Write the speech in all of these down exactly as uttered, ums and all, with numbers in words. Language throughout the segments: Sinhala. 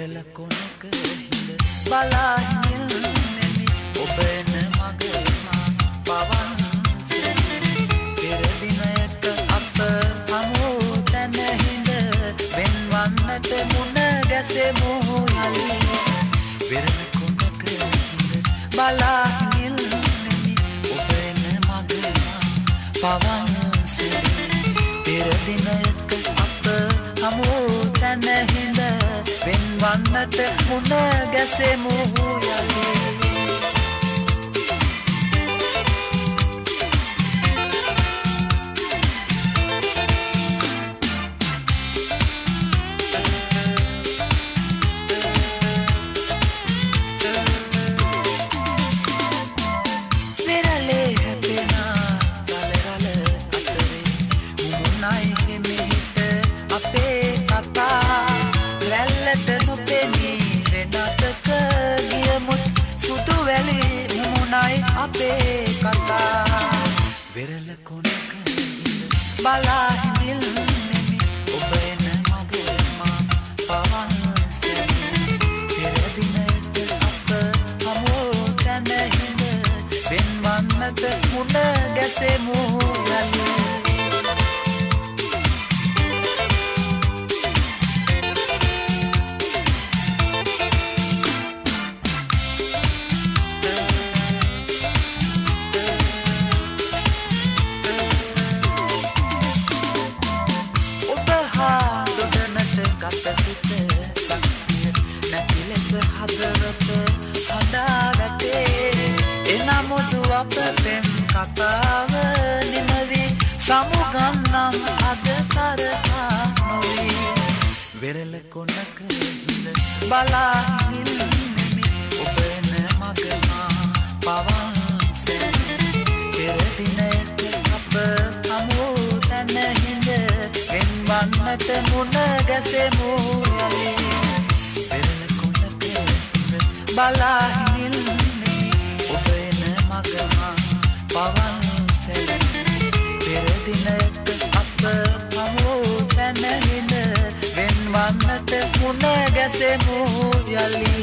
වෙරළ කොනක හිඳ බලා හිඳෙමි ඔබ එන මග මා පවන් පෙර දිනයක අප හමු තැන හිඳ වෙන්වන්නට මුණ ගැසෙමු යලි වෙරළ කොනක හිඳ බලා හිඳෙමි ඔබ එන මග මා පවන් පෙර දිනයක අප හමු තැන හිඳ වෙන්වන්නට මුණ ගැසෙමු යලි අපේ කතා වෙරළ කොනක බලා හිඳිල්නෙමි ඔබ එන මග මා පවන් පෙර දිනයක අප හමු තැන හිඳ වෙන්වන්නට මුණ ගැසෙමු යලි කතාව නිමවි සමුගන්නම් අද තරහා නොවී වෙරළ කොනක හිඳ බලා හිඳිල්නෙමි ඔබ එන මග මා පවන් පෙර දිනයක අප හමු තැන හිඳ වෙන්වන්නට මුණ ගැසෙමු යලි වෙරළ කොනක හිඳ බලා හිඳිල්නෙමි ඔබ එන මග මා පවන් පෙර දිනයක අප හමු තැන හිඳ වෙන්වන්නට මුණ ගැසෙමු යලි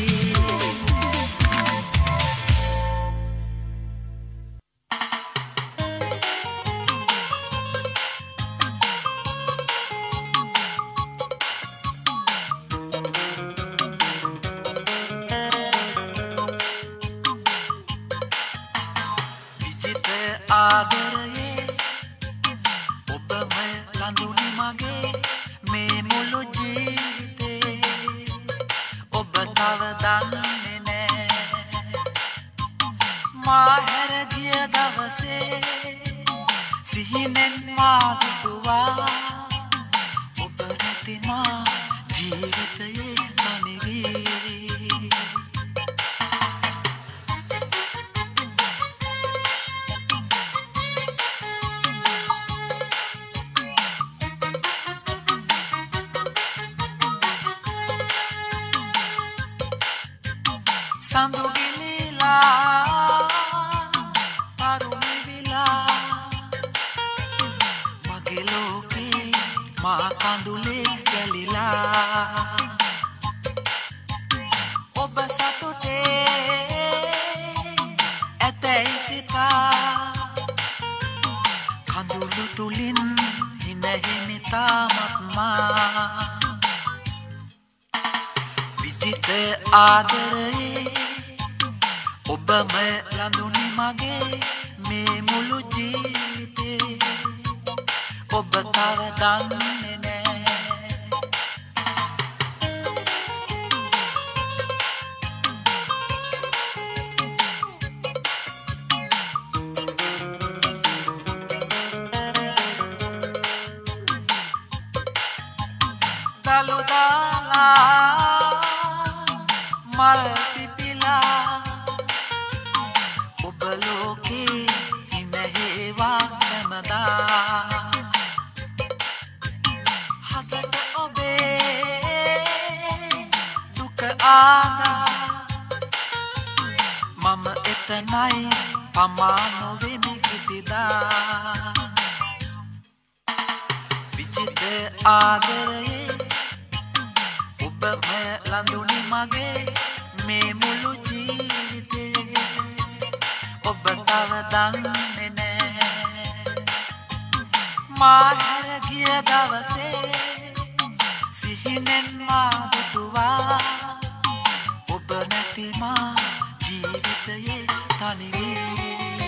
ආදරයේ ඔබම ලඳුනි මගේ මේ මුළු ජීවිතේ ඔබ තව දන්නේ නෑ මා හැර ගිය දවසේ සිහිනෙන් මා දුටුවා ඔබ නැති මා ජීවිතයේ තනිවී Sandu gilila parumi vila magiloke ma kandule galila oba satute atei sita kandulu tulin hinahimita matma vijite adare ඔබම ලඳුනි මගේ මේ මුළු ජීවිතේ ඔබ තව දන්නේ නෑ දලු දාලා මල් පිපිලා ඔබ ලෝකේ ඉනහේවා හැමදා හදට ඔබේ දුක ආදා මම එතනයි පමා නොවෙමි කිසිදා විචිත ආදරයේ ඔබම ලඳුනි මගේ මේ මුළු ජීවිතේ ඔබ තව දන්නේ නෑ මා හැර ගිය දවසේ සිහිනෙන් මා දුටුවා ඔබ නැති මා ජීවිතයේ තනි වී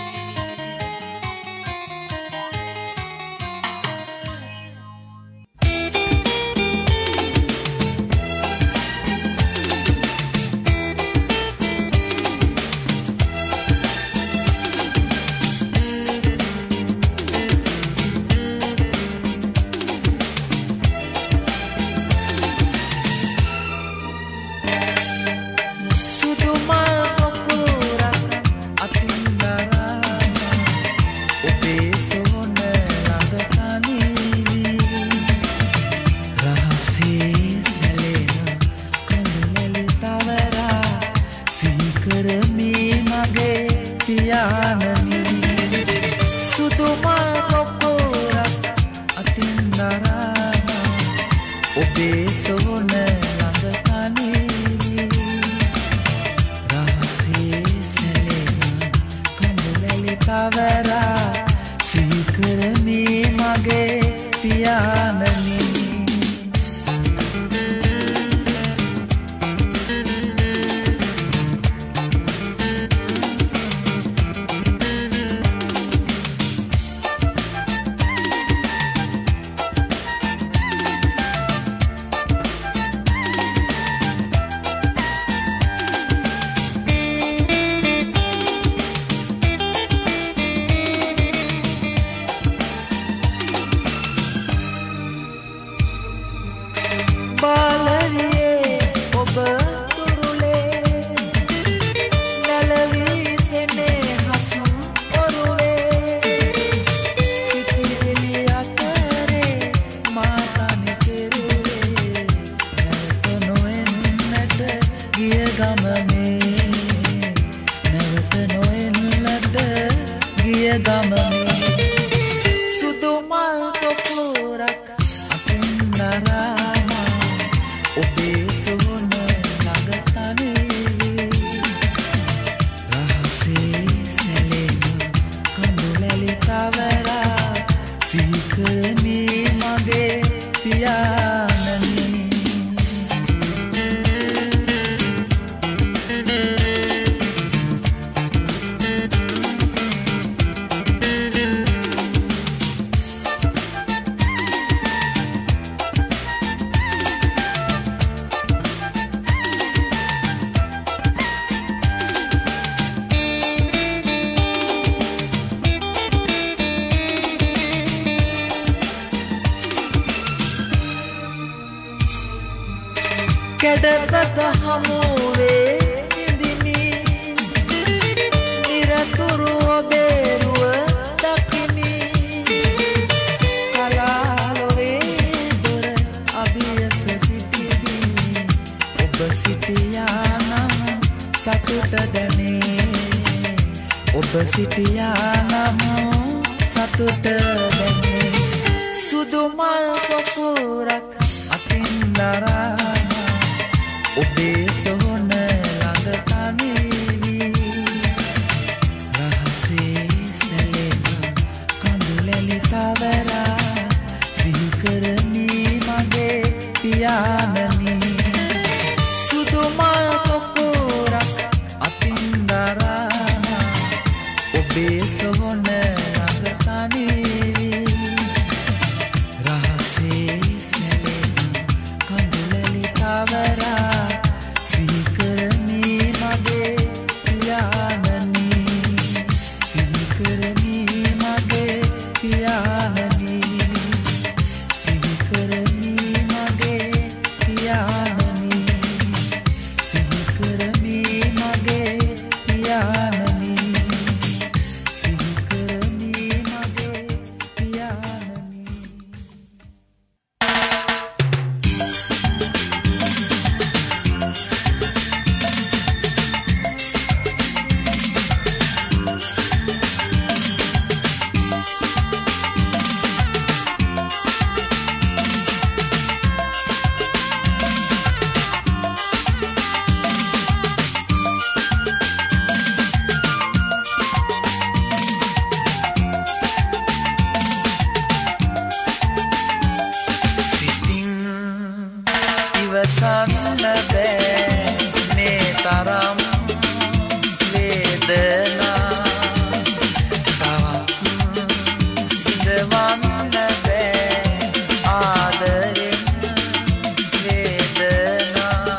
කැඩපත හමුවේ ඉදිමි නිරතුරු ඔබේ රුව දකිමි කලාලොවේ දොර අභියස සිටිමි ඔබ සිටියා නම් සතුට දැනේ ඔබ සිටියා නම් සතුට දැනේ සුදු මල් පොකුරක් අතින් දරා ඔබේ සොහොන ළඟ තනිවි රහසේ සැලෙන කඳුලැලි තවරා සිහි කරමි මගේ පියාණනි සුදු මල් පොකුරක් අතින් දරා ඔබේ සොහොන ළඟ තනිවි රහසේ සැලෙන කඳුලැලි තවරා ඉවසන්න බෑ මේ තරම් වේදනා තවත් ඉඳවන්න බෑ ආදරෙන් වේදනා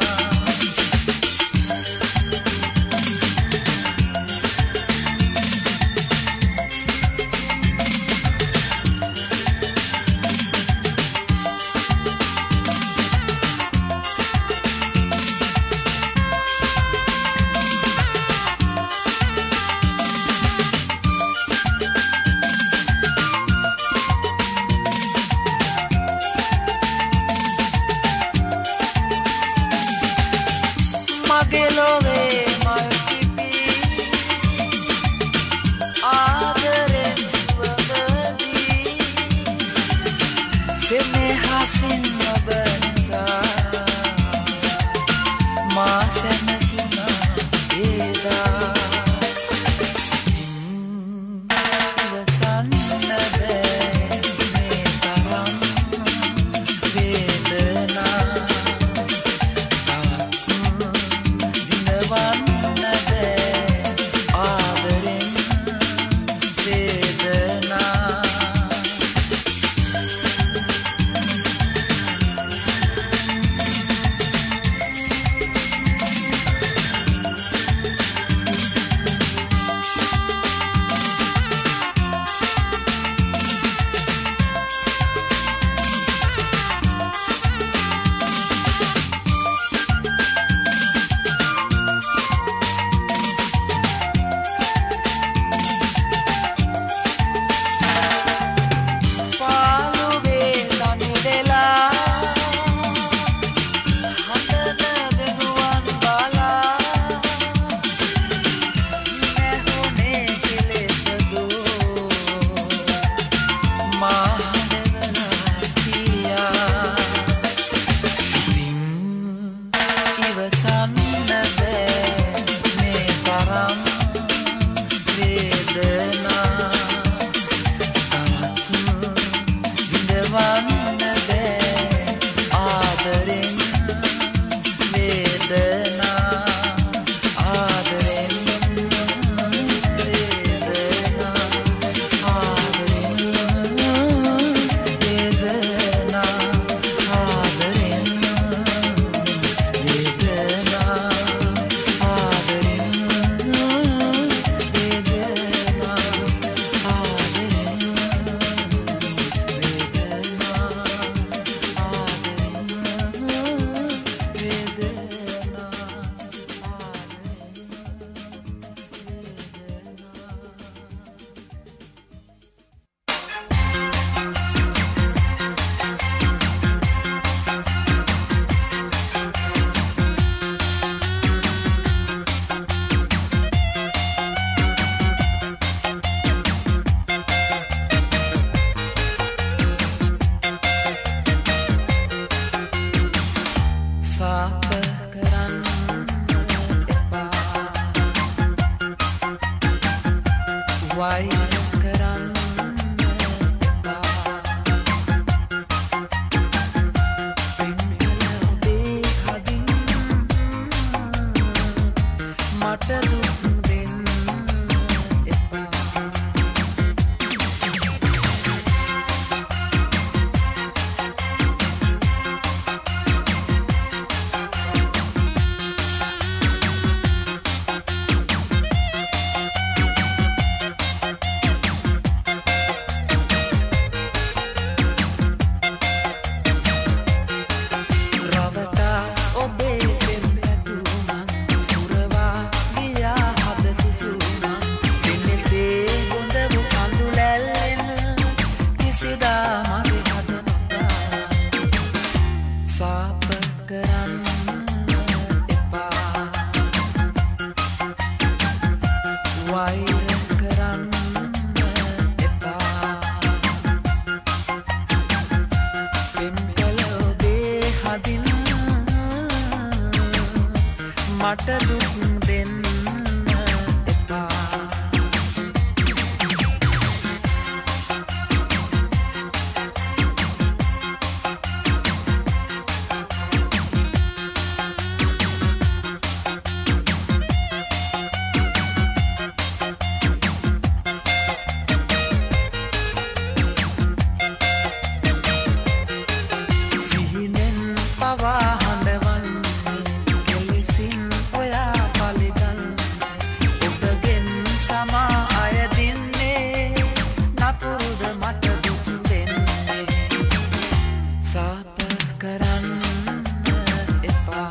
පවා හඬවන්නේ කෙලෙසින් ඔයා පලිගන්නේ ඔබගෙන් සමා අය දින්නේ නපුරුද මට දුක් දෙන්නේ සාප කරන්න එපා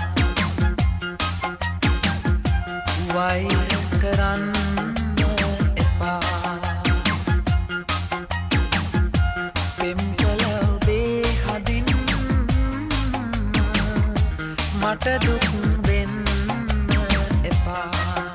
වෛර කරන්න එපා මට දුක් දෙන්න එපා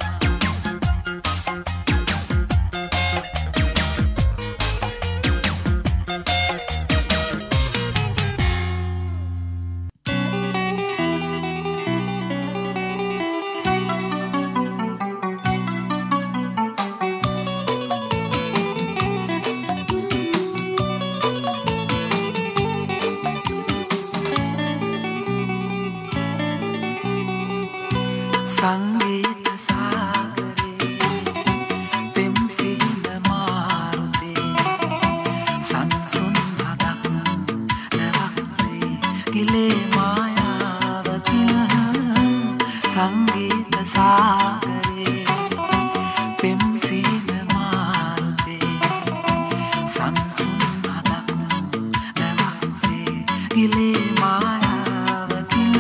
සංගීත සාගරේ පෙම් සිහින මාරුතේ සංසුන් හදක් නැවක්සේ ගිලේ මායාවකින් සංගීත සාගරේ පෙම් සිහින මාරුතේ සංසුන් හදක් නැවක්සේ ගිලේ මායාවකින්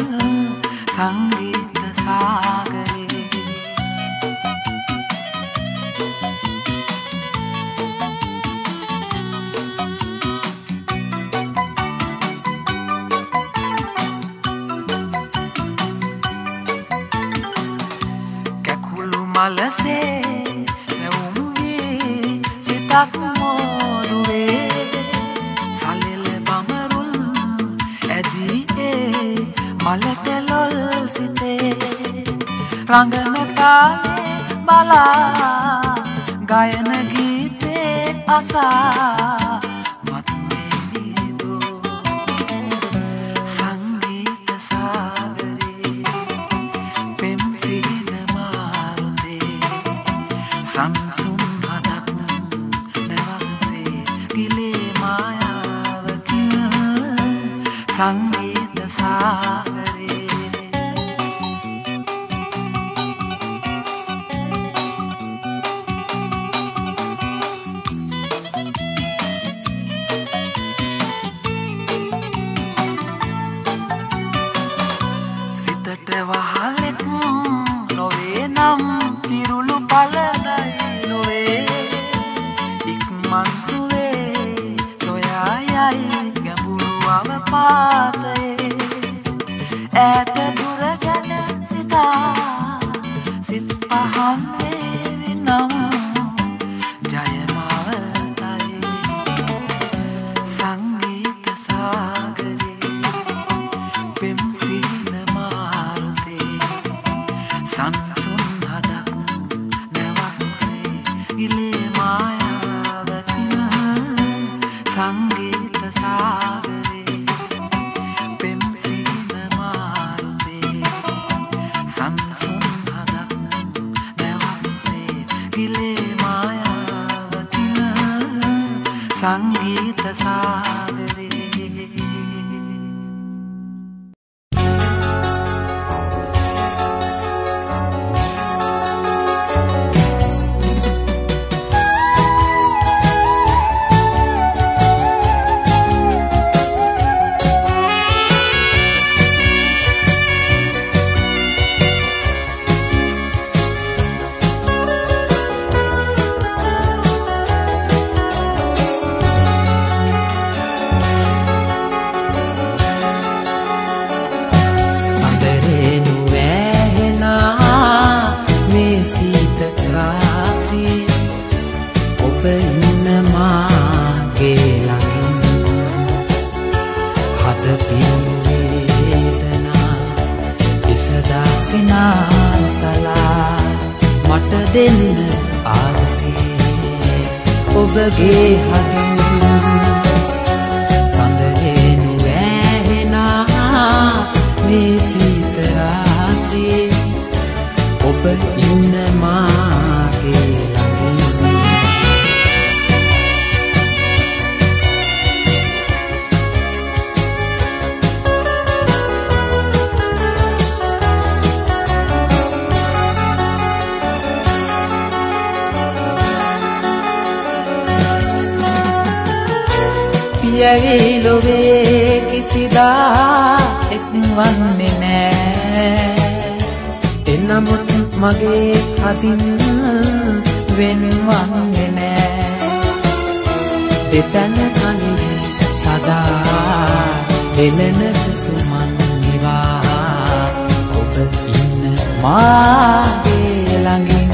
සංගීත සාගරේ කැකුළු මලසේ නැවුම් වී සිතක් මෝරුවේ සලෙල බමරුල් ඇදී මලට ලොල් සිතේ රංගන කාලේ බලා ගයන ගීතේ අසා මත්මේදීදෝ සංගීත සාගරේ පෙම් සිහින මාරුතේ සංසුන් හදක් නැවක්සේ ගිලේ මායාවකින් සංගීත සාගරේ සිතට වහලෙක් නොවේ නම් තිරුළු පලදයි නොවේ ඉක්මන් සුවේ සොයා යයි ගැඹුරු අවපාතයේ ඈත දුර ගැන සිතා සිත් පහන් වේවි නම් ජයමවතයි සංගීත සාගරේ පෙම් සිහින මාරුතේ සංසුන් හදක් නැවක්සේ ගිලේ මායාවකින් සංගීත සාගරේ පෙම් සිහින මාරුතේ සංසුන් හදක් නැවක්සේ ගිලේ මායාවකින් සංගීත සාගරේ මට දෙන්න ආදරේ ඔබගේ හදින් සඳලේනු වැහෙනා මේ සීත රාත්‍රියේ ඔබ ඉන්න මාගේ ළඟින් යවිලොවේ කිසිදා එක්වන්නේ නෑ එනමුත් මගේ හදින් වෙනවන්නේ නෑ දෙතන කලින් සදා එලෙන සුමන් නිවා ඔබ ඉන්න මාගේ ළඟින්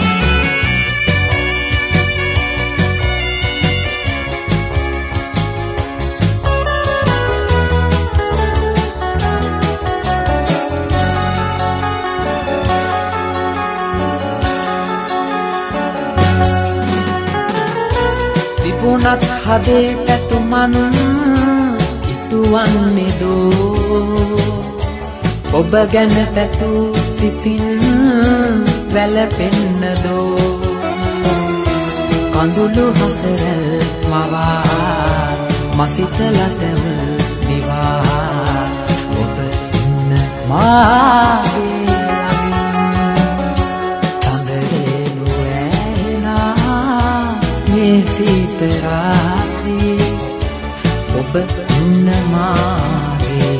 තිබුණත් හදේ පැතුමන් ඉටුවන්නේ දෝ ඔබ ගැන පැතු සිතින් වැළපෙන්න දෝ කඳුළු හසරල් මවා මසිත ලතව නිවා ඔබ ඉන්න මාගේ තඳරේලු ඇහෙනා මේ සීත රාත්‍රී ඔබ ඉන්න මාගේ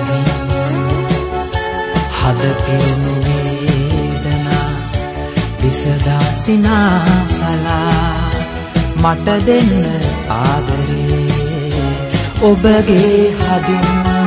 හද පිරුණු වේදනා විසදා සිනාසලා මට දෙන්න ආදරේ ඔබගේ හදින්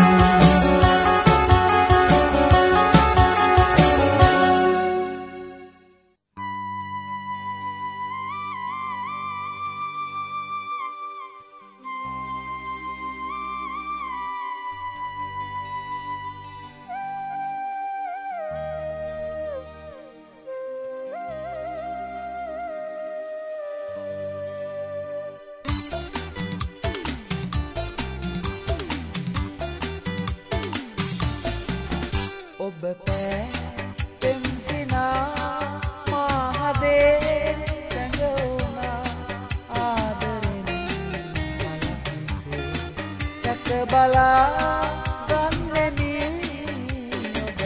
ඔබ පෙම්සිනා මහදේ සැඟවුණා ආදරෙන් මලකිසේ රැක බලා ගන්නෙමි ඔබ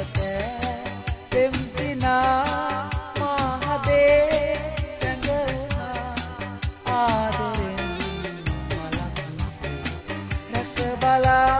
පෙම්සිනා මහදේ සැඟවුණා ආදරෙන් මලකිසේ රැක බලා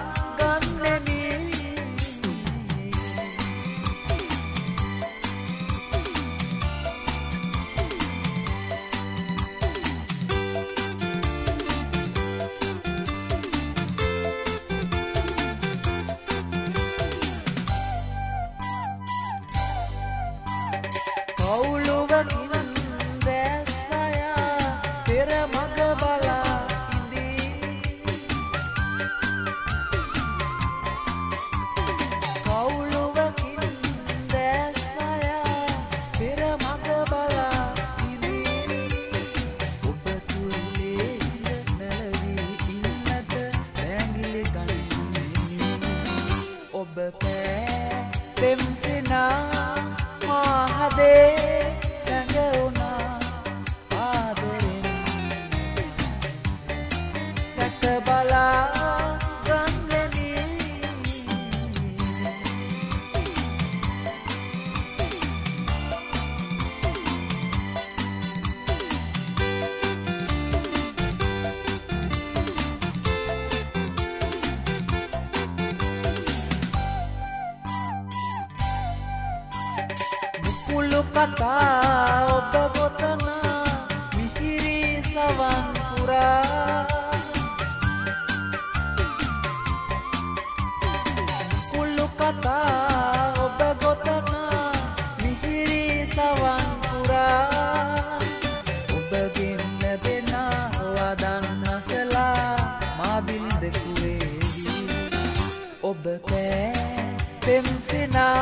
kata ඔබ ගොතන මිහිරි සවන් පුරා කුළු කතා ඔබ ගොතන මිහිරි සවන් පුරා ඔබගෙන් ලැබෙන වදන් නැසලා මා බින්ද කුරේවි ඔබ පෙම්සිනා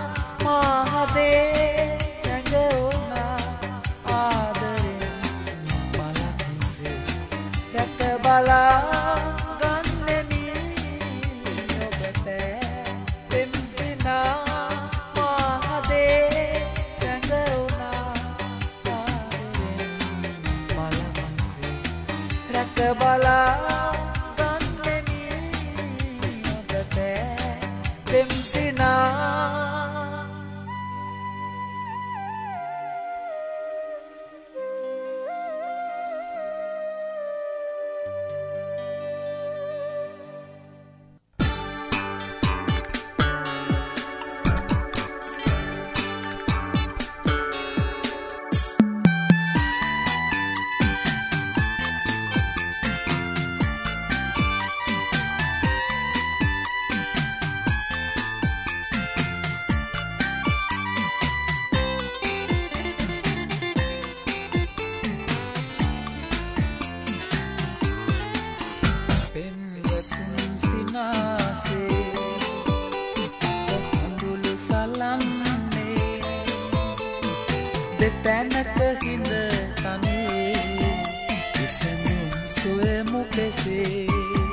මහදේ සැඟවුණා ආදරෙන් මලකිසේ රැක බලා ගන්නෙමි ඔබ පෙම්සිනා මහදේ සැඟවුණා ආදරෙන් මලකිසේ රැක බලා ගන්නෙමි ඔබ පෙම්සිනා දෙතැනක හිඳ තනේ ඉසනුම් සොයමු කෙසේ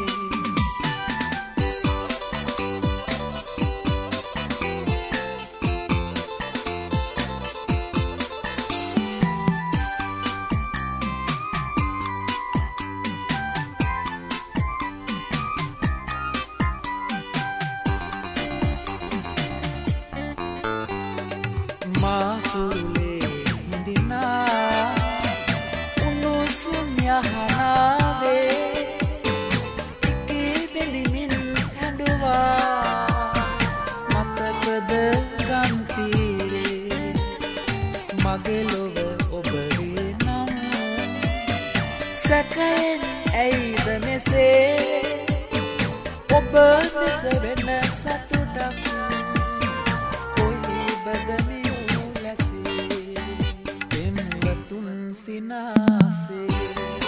සැකයෙන් ඇයිද මෙසේ ඔබ මිස වෙන සතුටක් කොයි බදමියු ලැසේ පෙම්වතුන් සිනාසේ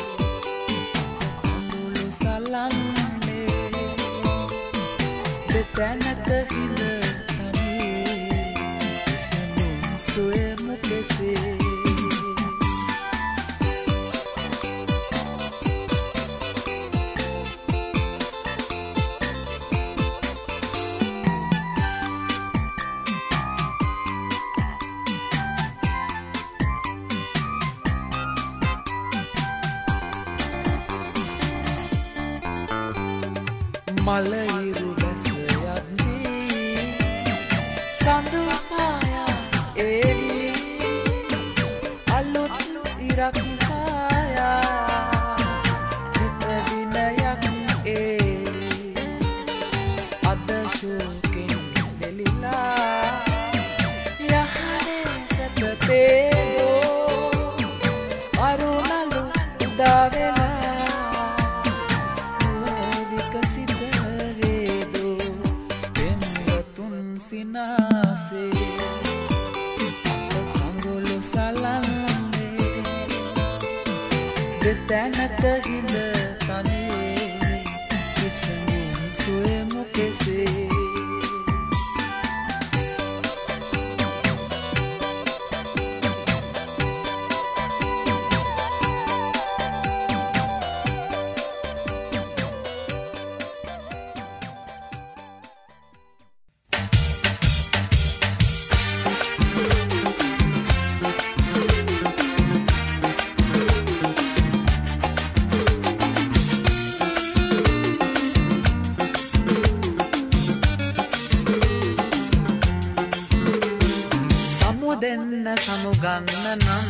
මුළු සලන්නේ දෙතැනක හිඳ තනියේ ඉසනුම් සොයමු කෙසේ මලයිරු බැස යද්දී සඳු පායා එළි අලුත් ඉරක් පායා හිත දිනයක් එළි අද ශෝකෙන් දෙලිලා යහනේ සතපේදෝ අරුණලු උදා වෙලා සිනාසේ අඟුළු සලන්නේ දෙතැනක හිඳ තනියේ ඉසනුම් සොයමු කෙසේ දෙන්න සමුගන්න නම්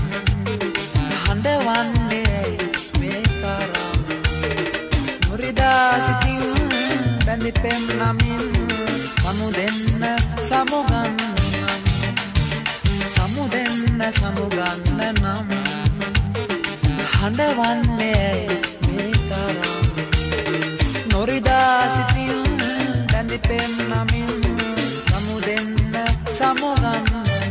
හඬවන්නේ මේ තරම් මුරිදා සිතින් බැඳි පෙම් නමින් සමු දෙන්න සමුගන්න නම් සමු දෙන්න සමුගන්න නම් හඬවන්නේ මේ තරම් නොරිදා සිතින් බැඳි පෙම් නමින් සමු දෙන්න සමුගන්න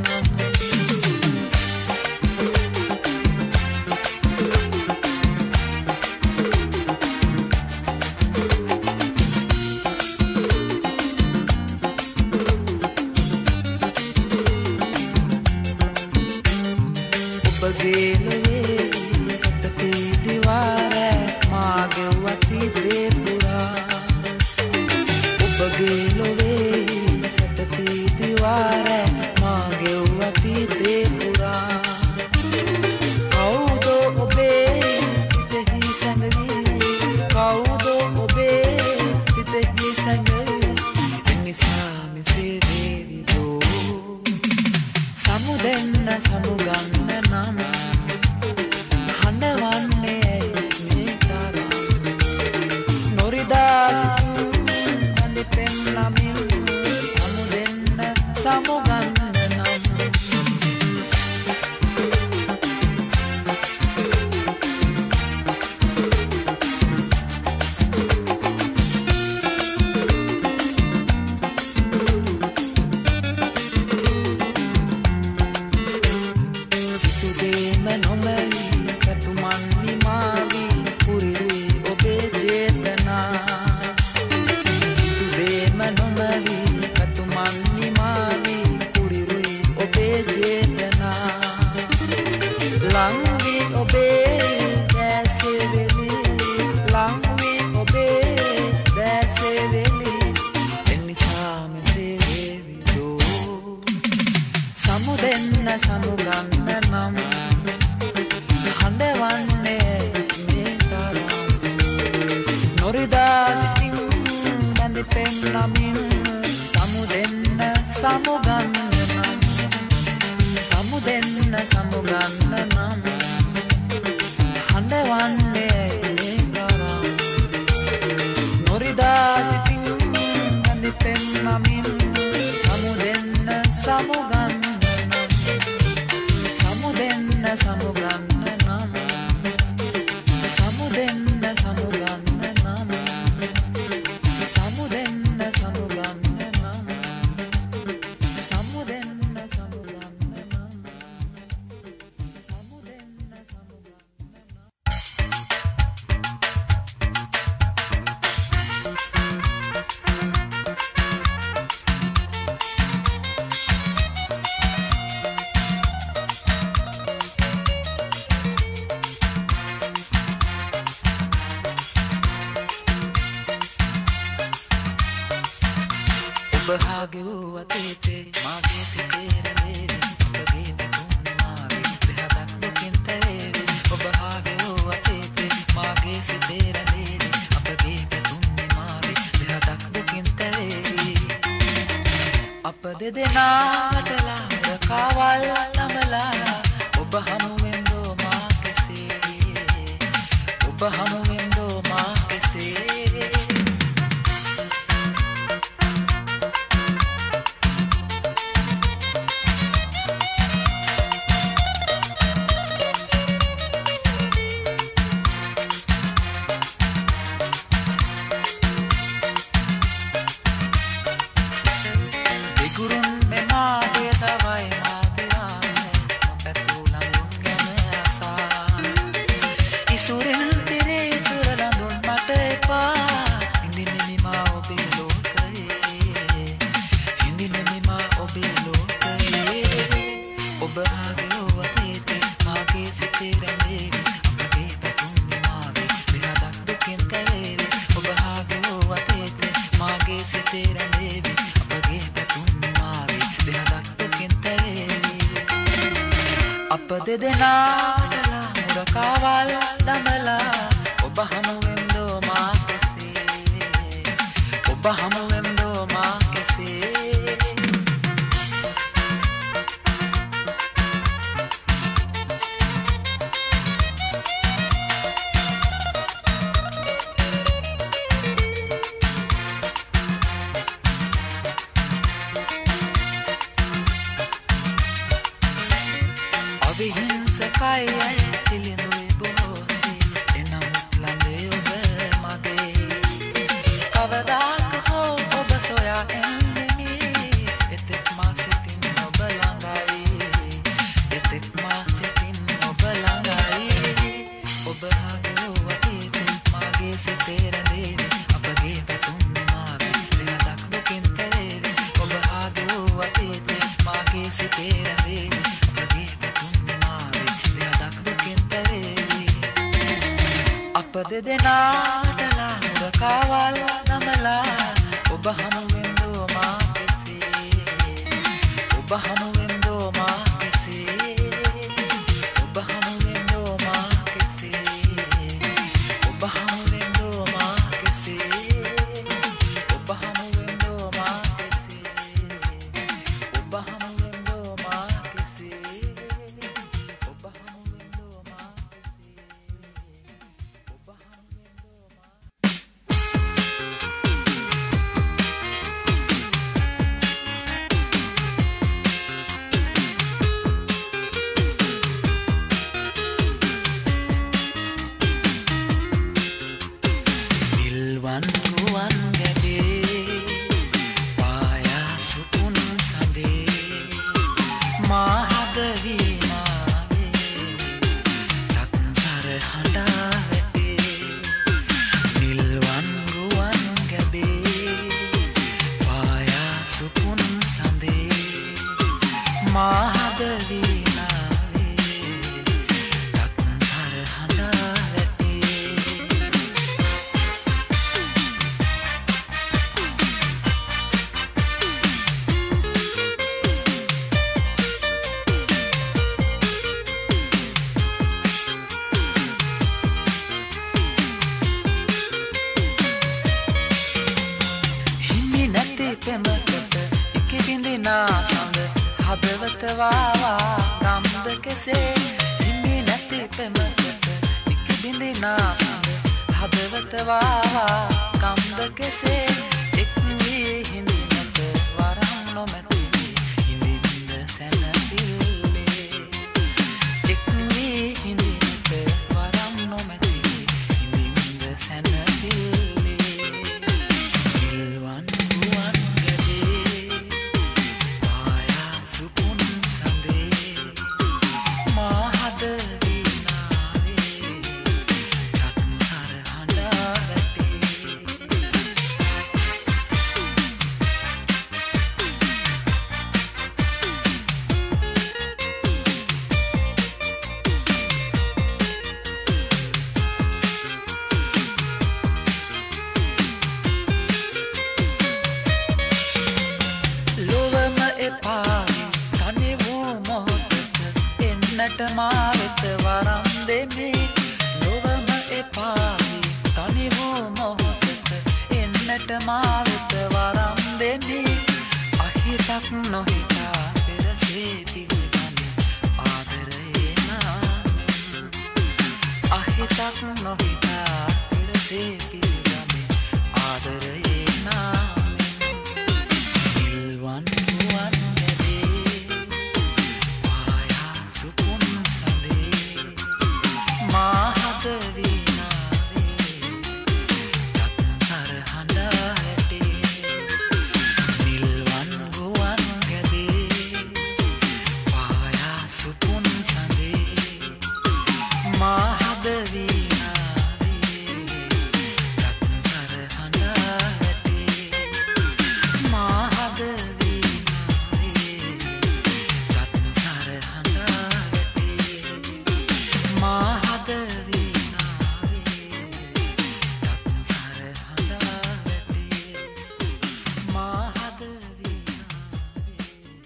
ඔබගේ සතපීති වාර මාගේ වතිදේ පුරා ඔබගේ ලොවේ සතපීති වාර මාගේ වතිදේ පුරා කවුද ඔබේ සිතෙහි සැඟවී කවුද ඔබේ සිතෙහි සැඟවී එනිසා මෙසේ වේවිදෝ සමු දෙන්න සමුගන්න නම් හඬවන්නේ මේ තරම් නොරිදා සිතින් බැඳි පෙම් නමින් සමු දෙන්න සමුගන්න නම් සිතුදේ නමින් සමුදෙන්න සමුගන්න නම් සමුදෙන්න සමුගන්න නම් හඬවන්නේ මේ තරම් නොරිදා සිටින් හඳිපෙන් නමින් සමුදෙන්න සමුගන්න නම් සමුදෙන්න සමුගන්න නම් සමුදෙන්න සමුගන්න නම් සමුදෙන්න සමුගන්න නම් සමුදෙන්න සමුගන්න නම් සමුදෙන්න බහාගේ වූ අතීතේ මාගේ සිතේ රැඳේ ඔබගේ තුන් මාගේ දෙහදක් දුකින් තැවේ ඔබහාගේ වූ අතීතේ මාගේ සිතේ රැඳේ අපගේ තුන් මාගේ දෙහදක් දුකින් තැවේ අප දෙදෙනාටලා රකාවල් නමලා ඔබ හමුවෙන් දෝ මා කෙසේ ඔබ හමුවෙන් දෝ මා කෙසේ අප දෙදෙනාටලා මුරකාවල් දමලා ඔබ හමුවෙන් දෝ මා කෙසේ ඔබ හමුවෙන් දෝ මා කෙසේ විහිංසකයි අය පිළිඳුයි බොහෝසේ එනමුත් ළඟේ ඔබ මගේ කවදාක හෝ ඔබ සොයා එන්නෙමි එතෙක් මා සිතින් ඔබ ළඟයි එතෙක් මා සිතින් ඔබ ළඟයි ඔබ හාගේ වතීතේ මාගේ සිතේ රැඳේ අපගේ පැතුම් මාගේ දෙනදක් දුකින් තැවේ ඔබ හාගේ වතීතේ මාගේ සිතේ රැඳේ අප දෙදෙනාටලා මුරකාවල් නමලා ඔබ හමුවෙන් දෝ මා කෙසේ ඔබ හමුවෙන් දෝ මා කෙසේ ඔබ හමුවෙන් දෝ මා කෙසේ ඔබ හමුවෙන් දෝ මා කෙසේ ඔබ හමුවෙන් දෝ මා කෙසේ ඔබ හමුවෙන් දෝ මා කෙසේ ඔබ හමුවෙන් දෝ මා පෙමකට එක බින්දිනා සඳ හදවත වාවා ගම්ද කෙසේ හිමි නැති පෙමකට එක බින්දිනා සඳ හදවත වාවා ගම්ද කෙසේ එක් වී හිඳිනට වරම් නොමැති හිඳින්ද සැනසිල්ලේ එක් වී හිඳිනට වරම් නොමැති හිඳින්ද සැනසිල්ලේ ඉල්වන් ගුවන් ගැදේ පායා සුකුන් සඳේ මා හද වීනාවේ රත්නසර හඬා වැටේ ලොවම එපායි තනි වූ මොහොතක එන්නට මා වෙත වරම් දෙමි ලොවම එපායි තනි වූ මොහොතක එන්නට මා වෙත වරම් දෙමි අහිතක් නොහිතා පෙරසේ පිළිගන්න ආදරේ නම් අහිතක් නොහිතා පෙරසේ පිළිගන්න ආදරේ නම් ඉල්වන් ගුවන් ගැදේ පායා සුකුන් සඳේ මා හද වීනාවේ රත්නසර හඬා වැටේ ඉල්වන් ගුවන් ගැදේ පායා සුකුන් සඳේ මා හද වීනාවේ රත්නසර හඬා වැටේ මා හද වීනාවේ රත්නසර හඬා වැටේ මා හද වීනාවේ රත්නසර හඬා වැටේ මා හද වීනාවේ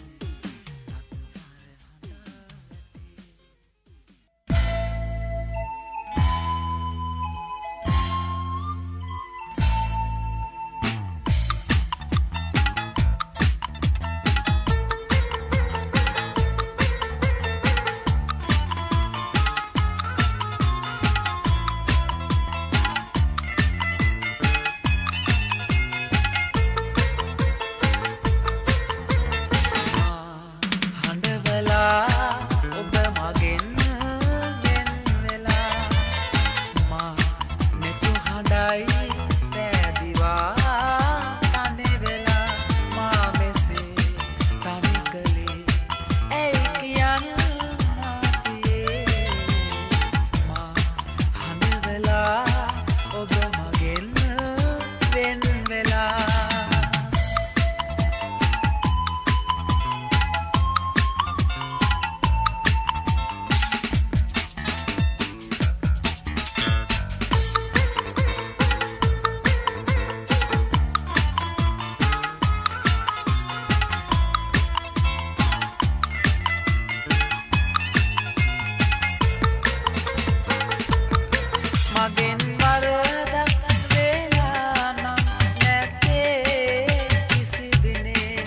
හඬවලා ඔබ මගෙන් වෙන් වෙලා මා මෙතු හඬයි පෑදිවා තනි වෙලා මා මෙසේ තනි කළේ ඇයි කියන්න මාතියේ මා හඬවලා ඔබ මගෙන් වෙන් වෙලා මගෙන් වරදක් වෙලා නම් නැත්තේ කිසි දිනේ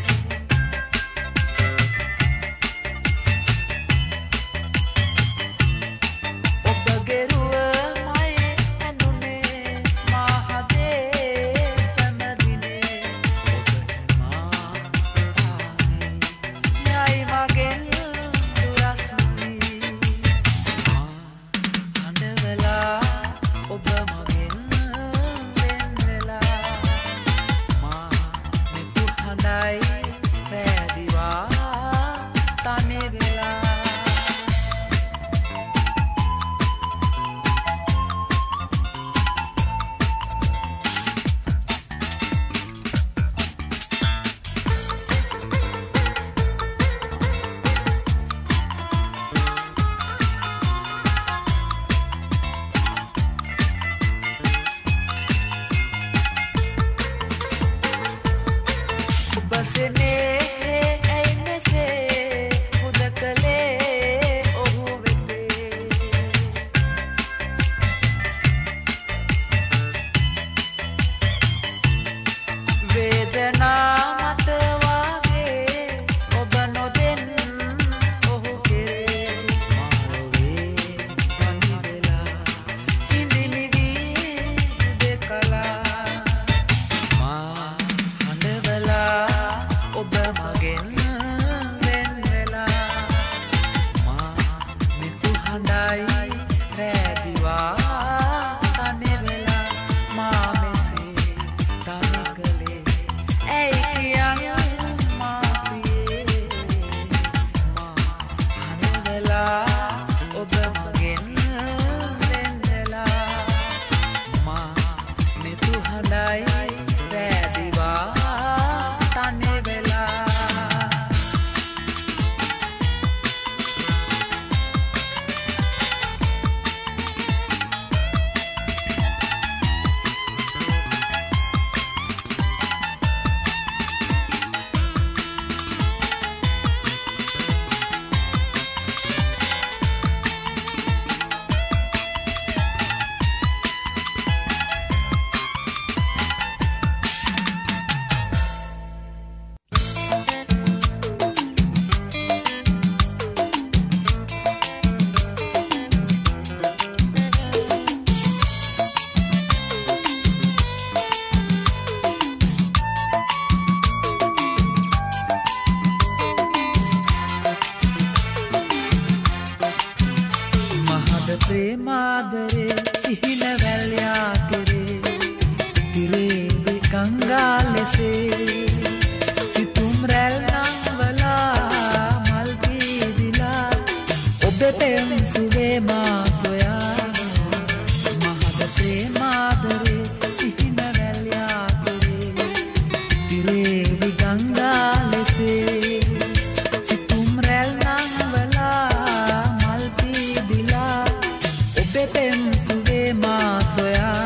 ඔබ ගෙරුවමයි ඇඳුනේ මා හදේ සැමදිනේ ඔබට මා ආනේ යයි මගෙන් දුරස් වී මා හඬවලා ඔබ මගෙන් වෙන් වෙලා මා මෙතු හඬයි පෑදිවා තනි වෙලා බසනේ ඇයි මෙසේ හුදකලේ ඔහු වෙතේ වේදනා ඉතිරේවි ගංගා ලෙසේ සිතුම් රැල් නංවලා මල් පීදිලා ඔබේ පෙම් සුවේ මා සොයා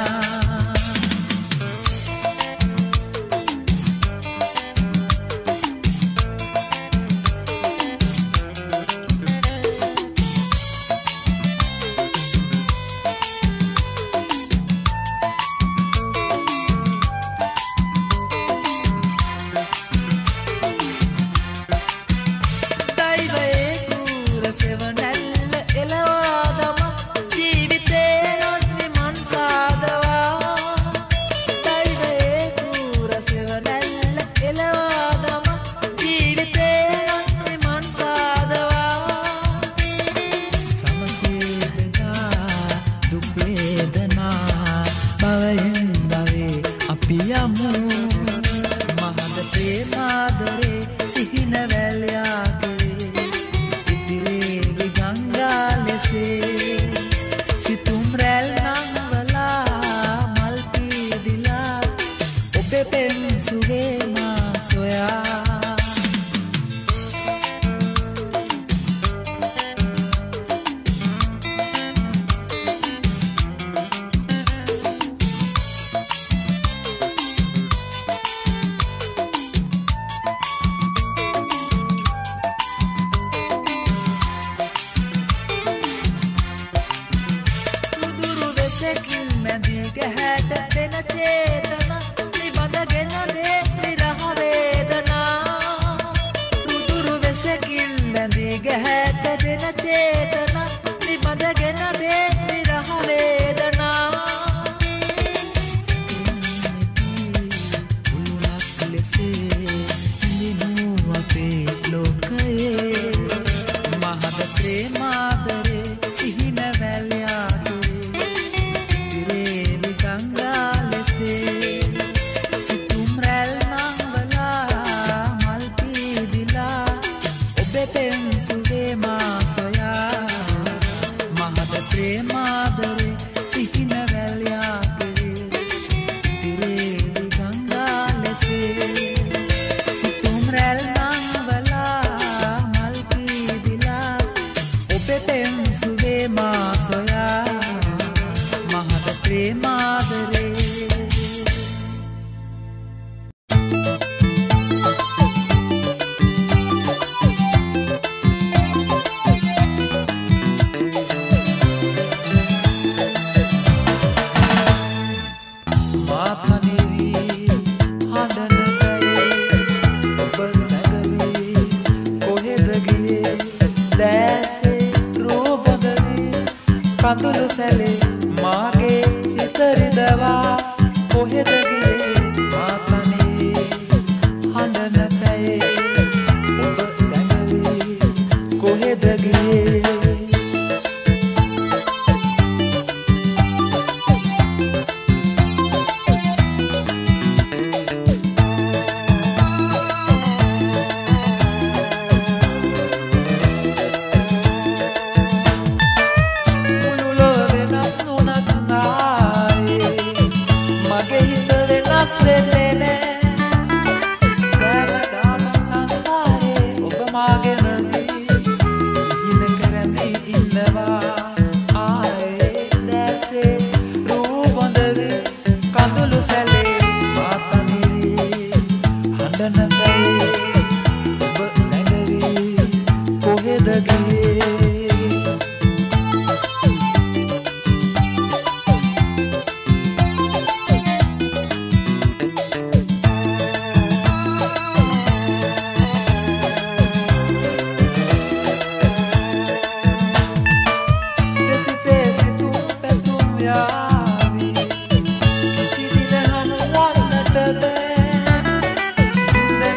Kiss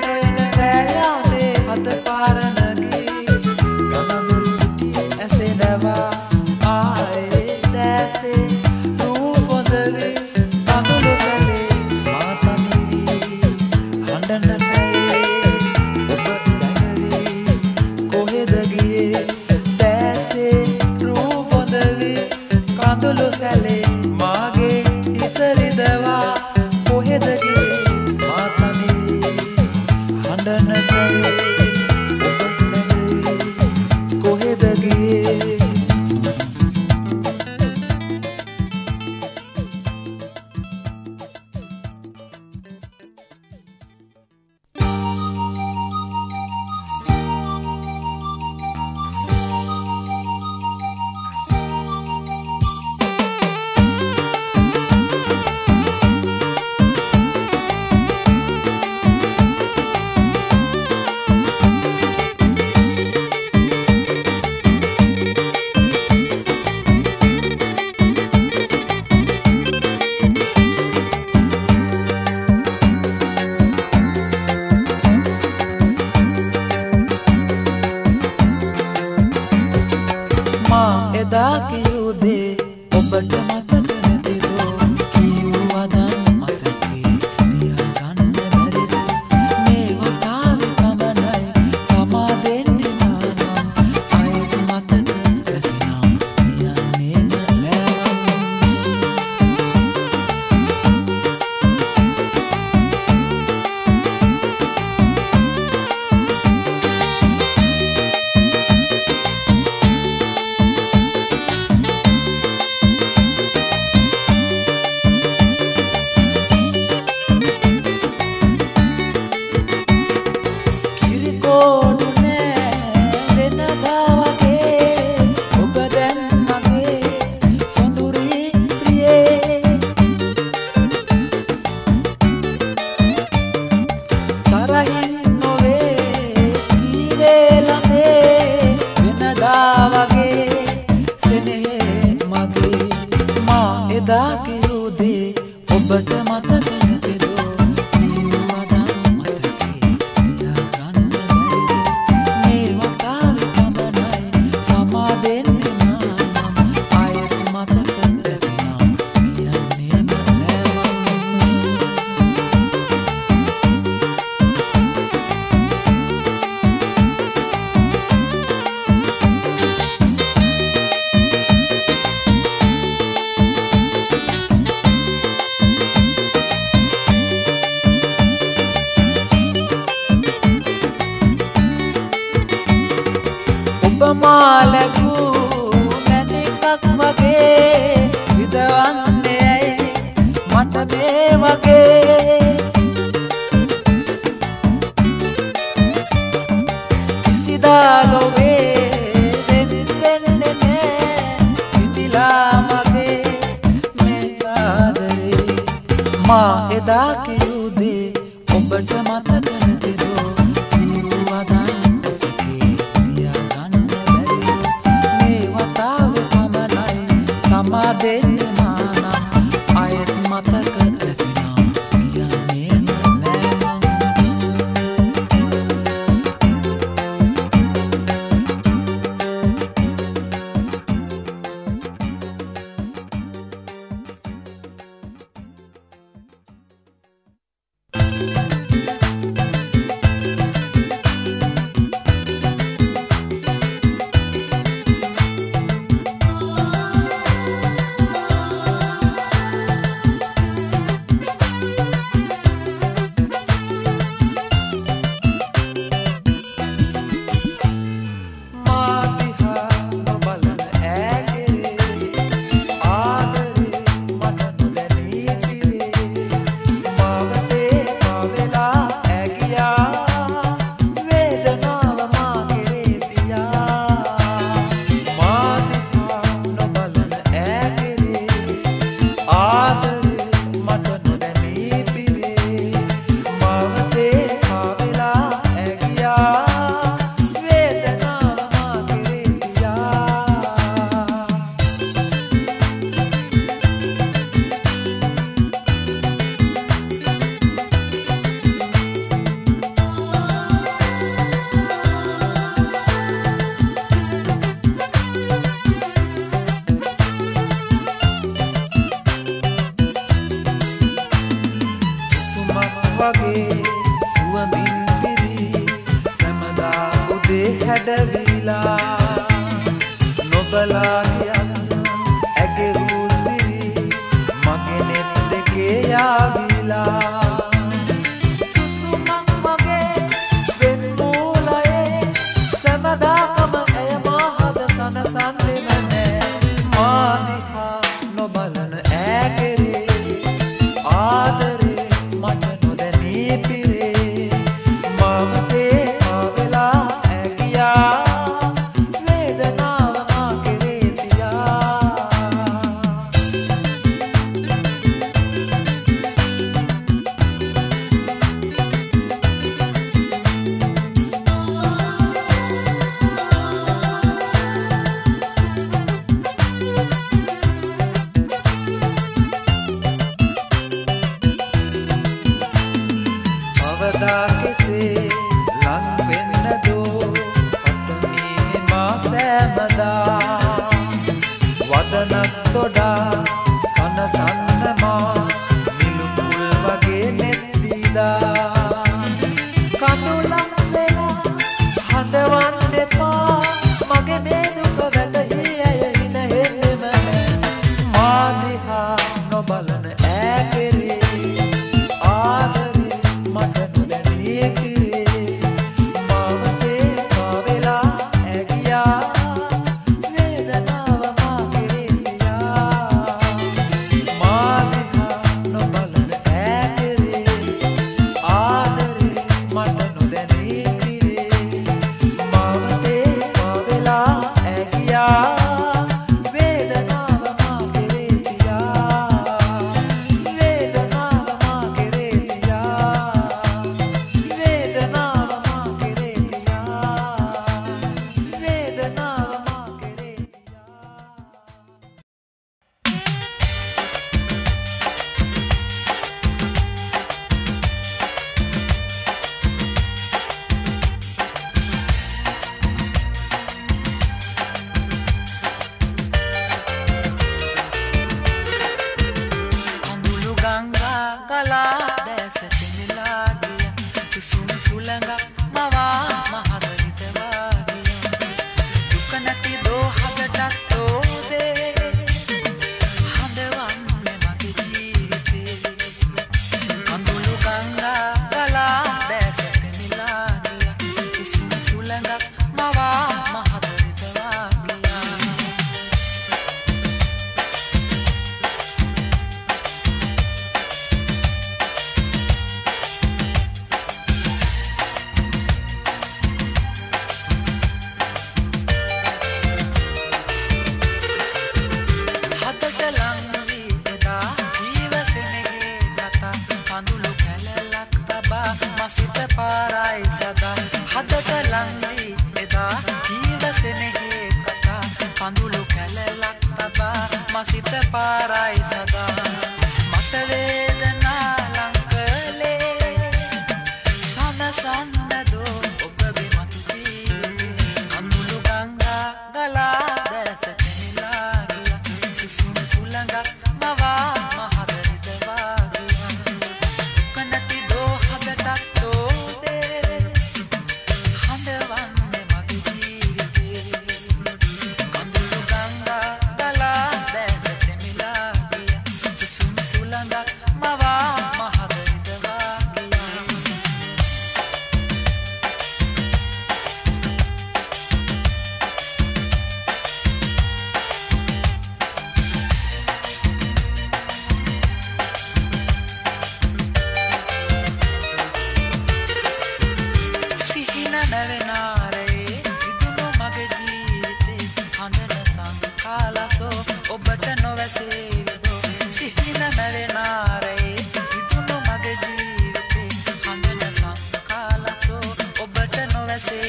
say